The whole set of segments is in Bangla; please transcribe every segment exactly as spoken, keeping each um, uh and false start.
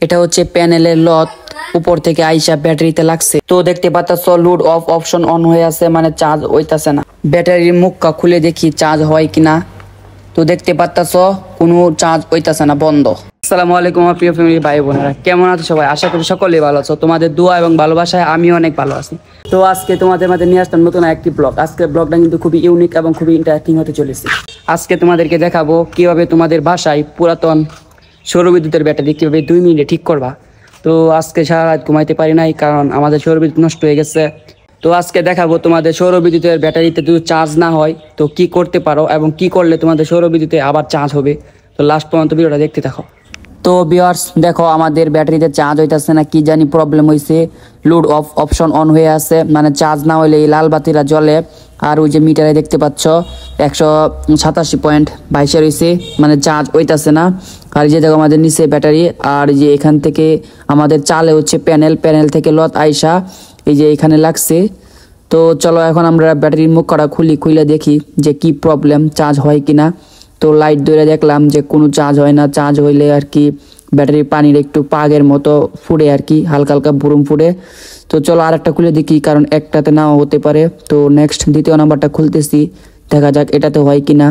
এটা হচ্ছে প্যানেলের লত উপর থেকে আইসা ব্যাটারিতে লাগছে। তো দেখতে পাচ্ছ লোড অফ অপশন অন হয়ে আছে, মানে চার্জ হইতাছে না। ব্যাটারির মুখটা খুলে দেখি চার্জ হয় কিনা। তো দেখতে পাচ্ছ কোনো চার্জ হইতাছে না, বন্ধ। আসসালামু আলাইকুম আমার প্রিয় ফ্যামিলি ভাই বোনেরা, কেমন আছো সবাই? আশা করি সকলেই ভালো আছো। তোমাদের দোয়া এবং ভালোবাসায় আমি অনেক ভালো আছি। তো আজকে তোমাদের মাঝে নিয়ে আসলাম নতুন একটি ব্লগ। আজকের ব্লগটা কিন্তু খুবই ইউনিক এবং খুবই ইন্টারেস্টিং হতে চলেছে। আজকে তোমাদেরকে দেখাবো কিভাবে তোমাদের বাসায় পুরাতন সৌরবিদ্যুতের ব্যাটারি কিভাবে দুই মিনিটে ঠিক করবা। তো আজকে সারা রাত ঘুমাইতে পারি নাই, কারণ আমাদের সৌরবিদ্যুৎ নষ্ট হয়ে গেছে। তো আজকে দেখাবো তোমাদের সৌরবিদ্যুতের ব্যাটারিতে যদি চার্জ না হয় তো কি করতে পারো এবং কি করলে তোমাদের সৌরবিদ্যুতে আবার চার্জ হবে। তো লাস্ট পর্যন্ত ভিডিওটা দেখতে থাকো। তো ভিউয়ার্স দেখো, আমাদের ব্যাটারিতে চার্জ হইতাছে না, কি জানি প্রবলেম হয়েছে। লোড অফ অপশন অন হয়ে আছে, মানে চার্জ না হইলে এই লাল বাতিটা জ্বলে। আর ওই যে মিটারে দেখতে পাচ্ছ একশো সাতাশি পয়েন্ট বাইশে রয়েছে, মানে চার্জ হইতাছে না। আর যে দেখো আমাদের নিচে ব্যাটারি, আর যে এখান থেকে আমাদের চালে হচ্ছে প্যানেল, প্যানেল থেকে লত আইসা এই যে এখানে লাগছে। তো চলো এখন আমরা ব্যাটারির মুখ করা খুলি, খুলে দেখি যে কি প্রবলেম, চার্জ হয় কিনা। তো লাইট ধরে দেখলাম যে কোনো চার্জ হয় না। চার্জ হইলে আর কি ব্যাটারির পানির একটু পাগের মতো ফুটে আর কি, হালকা হালকা বুরুম ফুটে। তো চলো আর একটা খুলে দেখি, কারণ একটাতে নাও হতে পারে। তো নেক্সট দ্বিতীয় নাম্বারটা খুলতেছি, দেখা যাক এটাতে হয় কিনা।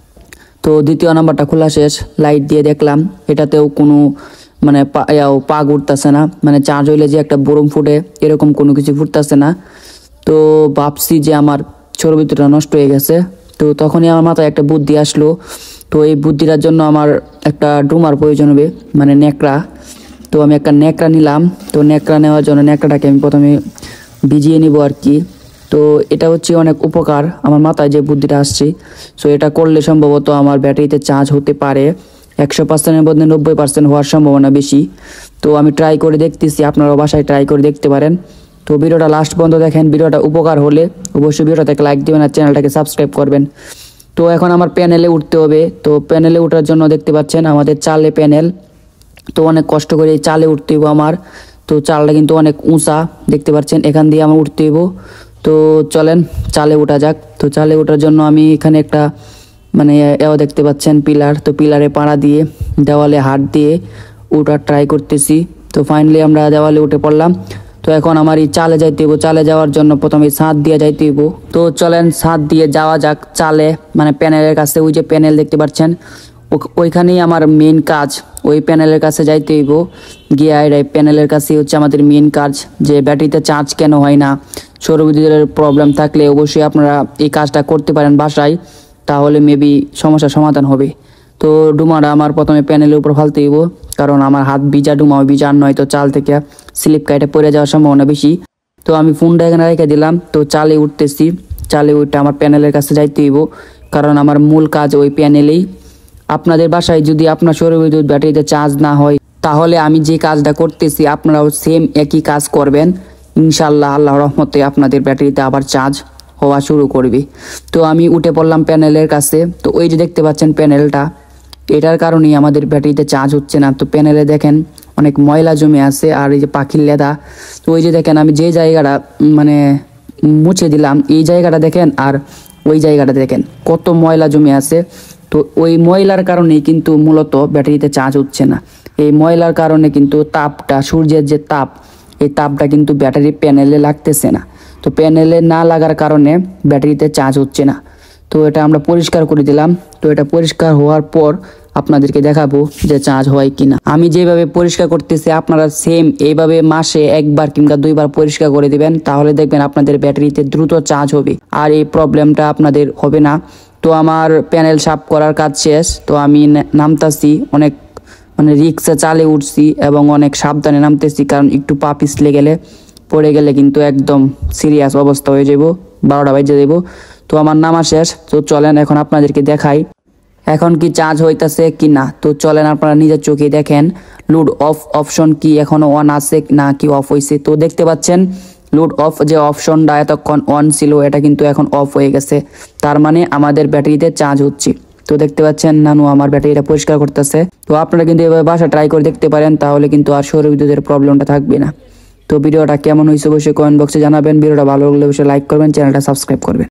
তো দ্বিতীয় নাম্বারটা খোলা শেষ, লাইট দিয়ে দেখলাম এটাতেও কোনো মানে পাগ উঠতেছে না, মানে চার্জ হইলে যে একটা বুরুম ফুটে এরকম কোনো কিছু ফুটতেছে না। তো ভাবছি যে আমার সৌরবিদ্যুৎটা নষ্ট হয়ে গেছে। তো তখনই আমার মাথায় একটা বুদ্ধি আসলো। তো এই বুদ্ধিটার জন্য আমার একটা ডুমার প্রয়োজন হবে, মানে ন্যাকড়া। তো আমি একটা ন্যাকড়া নিলাম। তো ন্যাকড়া নেওয়ার জন্য ন্যাকড়াটাকে আমি প্রথমে ভিজিয়ে নিব আর কি। তো এটা হচ্ছে অনেক উপকার, আমার মাথায় যে বুদ্ধিটা আসছে। সো এটা করলে সম্ভবত আমার ব্যাটারিতে চার্জ হতে পারে। একশো পার্সেন্টের মধ্যে নব্বই পার্সেন্ট হওয়ার সম্ভাবনা বেশি। তো আমি ট্রাই করে দেখতেছি, আপনারাও বাসায় ট্রাই করে দেখতে পারেন। তো ভিডিওটা লাস্ট পর্যন্ত দেখেন। ভিডিওটা উপকার হলে অবশ্যই ভিডিওটাকে লাইক দিবেন আর চ্যানেলটাকে সাবস্ক্রাইব করবেন। তো এখন আমার প্যানেলে উঠতে হবে। তো প্যানেলে ওঠার জন্য দেখতে পাচ্ছেন আমাদের চালে প্যানেল। তো অনেক কষ্ট করে এই চালে উঠতে হইব আমার। তো চালটা কিন্তু অনেক উঁচা দেখতে পাচ্ছেন, এখান দিয়ে আমার উঠতে হইব। তো চলেন চালে ওঠা যাক। তো চালে ওঠার জন্য আমি এখানে একটা মানে এও দেখতে পাচ্ছেন পিলার। তো পিলারে পাড়া দিয়ে দেওয়ালে হাত দিয়ে ওঠার ট্রাই করতেছি। তো ফাইনালি আমরা দেওয়ালে উঠে পড়লাম। তো এখন আমার এই চালে যাইতে হইব। চালে যাওয়ার জন্য প্রথমে ছাদ দিয়ে যাইতে হইব। তো চলেন ছাদ দিয়ে যাওয়া যাক চালে, মানে প্যানেলের কাছে। ওই যে প্যানেল দেখতে পাচ্ছেন, ওইখানেই আমার মেন কাজ। ওই প্যানেলের কাছে যাইতে হইব। গিয়ে এই প্যানেলের কাছে হচ্ছে আমাদের মেন কাজ, যে ব্যাটারিতে চার্জ কেন হয় না। সৌরবিদ্যুতের প্রবলেম থাকলে অবশ্যই আপনারা এই কাজটা করতে পারেন বাসায়, তাহলে মেবি সমস্যার সমাধান হবে। তো ডুমাটা আমার প্রথমে প্যানেলের উপর ফালতে হইব, কারণ আমার হাত ভিজা, ডুমা ভিজা, নয় তো চাল থেকে স্লিপ কাইটে পড়ে যাওয়ার সম্ভাবনা বেশি। তো আমি ফোনটা এখানে রেখে দিলাম। তো চালে উঠতেছি। চালে উঠতে আমার প্যানেলের কাছে যাইতে হইব, কারণ আমার মূল কাজ ওই প্যানেলেই। আপনাদের বাসায় যদি আপনার সৌরবিদ্যুৎ ব্যাটারিতে চার্জ না হয়, তাহলে আমি যে কাজটা করতেছি আপনারাও সেম একই কাজ করবেন। ইনশাল্লাহ আল্লাহ রহমতে আপনাদের ব্যাটারিতে আবার চার্জ হওয়া শুরু করবে। তো আমি উঠে পড়লাম প্যানেলের কাছে। তো ওই যে দেখতে পাচ্ছেন প্যানেলটা, এটার কারণেই আমাদের ব্যাটারিতে চার্জ হচ্ছে না। তো প্যানেলে দেখেন অনেক ময়লা জমে আছে, আর এই যে পাখির লেদা। তো ওই যে দেখেন আমি যে জায়গাটা মানে মুছে দিলাম, এই জায়গাটা দেখেন আর ওই জায়গাটা দেখেন কত ময়লা জমে আছে। তো ওই ময়লার কারণেই কিন্তু মূলত ব্যাটারিতে চার্জ হচ্ছে না। এই ময়লার কারণে কিন্তু তাপটা, সূর্যের যে তাপ, এই তাপটা কিন্তু ব্যাটারি প্যানেলে লাগতেছে না। তো প্যানেলে না লাগার কারণে ব্যাটারিতে চার্জ হচ্ছে না। তো এটা আমরা পরিষ্কার করে দিলাম। তো এটা পরিষ্কার হওয়ার পর আপনাদেরকে দেখাবো যে চার্জ হয় কিনা। আমি যেভাবে পরিষ্কার করতেছি আপনারা সেম এইভাবে মাসে একবার কিংবা দুইবার পরিষ্কার করে দিবেন, তাহলে দেখবেন আপনাদের ব্যাটারিতে দ্রুত চার্জ হবে আর এই প্রবলেমটা আপনাদের হবে না। তো আমার প্যানেল সাফ করার কাজ শেষ। তো আমি নামতাছি, অনেক মানে রিক্সা চালে উঠছি এবং অনেক সাবধানে নামতেছি, কারণ একটু পা পিছলে গেলে পড়ে গেলে কিন্তু একদম সিরিয়াস অবস্থা হয়ে যাব, বারোটা বাজে দেবো। তো আমার নামা শেষ। তো চলেন এখন আপনাদেরকে দেখাই এখন কি চার্জ হইতাছে কি না। তো চলেন আপনারা নিজের চোখে দেখেন লোড অফ অপশন কি এখনো অন আছে না কি অফ হয়েছে। তো দেখতে পাচ্ছেন লোড অফ যে অপশনটা এতক্ষণ অন ছিল, এটা কিন্তু এখন অফ হয়ে গেছে। তার মানে আমাদের ব্যাটারিতে চার্জ হচ্ছে। তো দেখতে পাচ্ছেন নানু আমার ব্যাটারিটা পরিষ্কার করতেছে। তো আপনারা কিন্তু এভাবে বাসা ট্রাই করে দেখতে পারেন, তাহলে কিন্তু আর সৌরবিদ্যুতের প্রবলেমটা থাকবে না। তো ভিডিওটা কেমন হয়েছে অবশ্যই কমেন্ট বক্সে জানাবেন। ভিডিওটা ভালো লাগলে অবশ্যই লাইক করবেন, চ্যানেলটা সাবস্ক্রাইব করবেন।